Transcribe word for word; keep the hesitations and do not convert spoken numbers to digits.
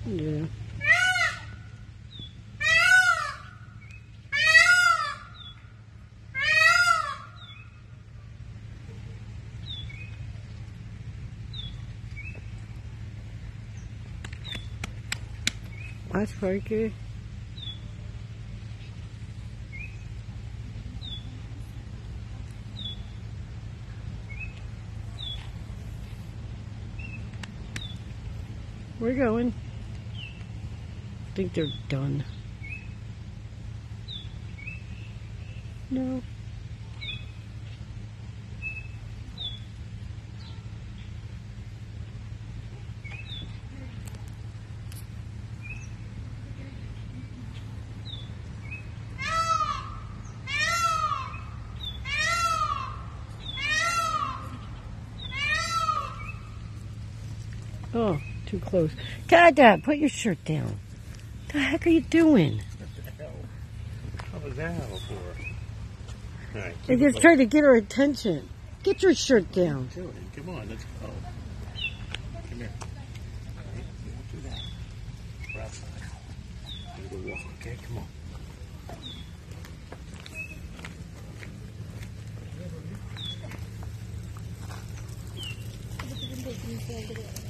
Yeah. That's pretty good. We're going. I think they're done. No. Oh, too close. God, Dad, put your shirt down. What the heck are you doing? What the hell? What was that hell for? All right, I just tried to get her attention. Get your shirt down. Come on, let's go. Come here. Right, you won't do that. We're outside. We're gonna walk, okay? Come on.